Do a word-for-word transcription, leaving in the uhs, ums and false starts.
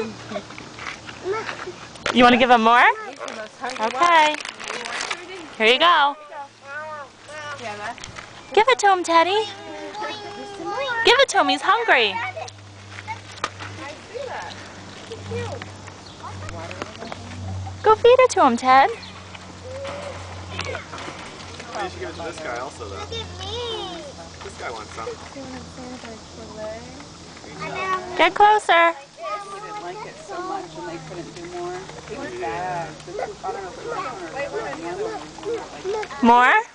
You want to give him more? Okay. Here you go. Give it to him, Teddy. Give it to him. He's hungry. Go feed it to him, Ted. You should give it to this guy also, though. Look at me. This guy wants some. Get closer. They didn't like it so much and they couldn't do more. It was bad. This was, I don't know if it was one or the other one. More?